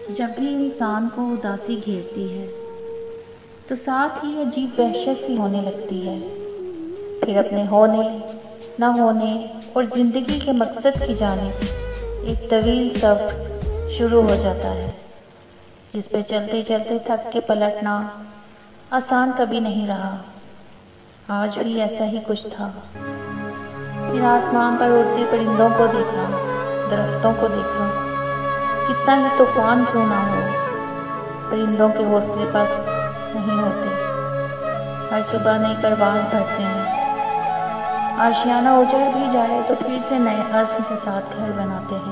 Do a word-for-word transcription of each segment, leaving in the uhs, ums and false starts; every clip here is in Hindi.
जब भी इंसान को उदासी घेरती है तो साथ ही अजीब वहशत सी होने लगती है। फिर अपने होने न होने और ज़िंदगी के मकसद की जानिब एक तवील सफ़र शुरू हो जाता है, जिस पे चलते चलते थक के पलटना आसान कभी नहीं रहा। आज भी ऐसा ही कुछ था। फिर आसमान पर उड़ते परिंदों को देखा, दरख्तों को देखा। कितना ही तूफान क्यों ना हो, परिंदों के हौसले पस्त नहीं होते। हर सुबह नई परवाज़ भरते हैं। आशियाना उजड़ भी जाए तो फिर से नए अज़्म के साथ घर बनाते हैं।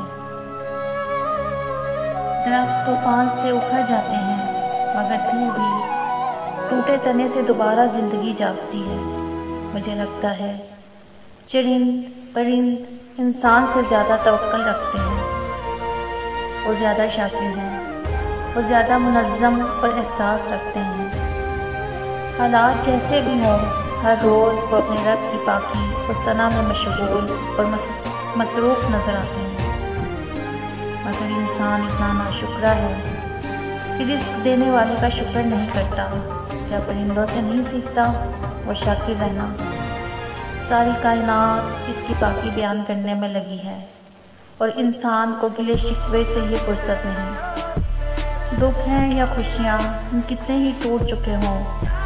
दरख्त तूफान से उखड़ जाते हैं, मगर फिर भी टूटे तने से दोबारा ज़िंदगी जागती है। मुझे लगता है चरिंद परिंद इंसान से ज़्यादा तवक्कुल रखते हैं। वो ज़्यादा शाकिर हैं, वो ज़्यादा मुनज़्ज़म और एहसास रखते हैं। हालात जैसे भी हों, हर रोज़ वो अपने रब की पाकी और सना में मशगूल और मसरूफ़ नज़र आते हैं। मगर इंसान इतना नाशुक्रा है कि रिस्क देने वाले का शुक्र नहीं करता। क्या परिंदों से नहीं सीखता वो शाकिर रहना? सारी कायनात इसकी पाकी बयान करने में लगी है और इंसान को गिले शिकवे से ये फुर्सत नहीं। दुख हैं या खुशियाँ कितने ही टूट चुके हों,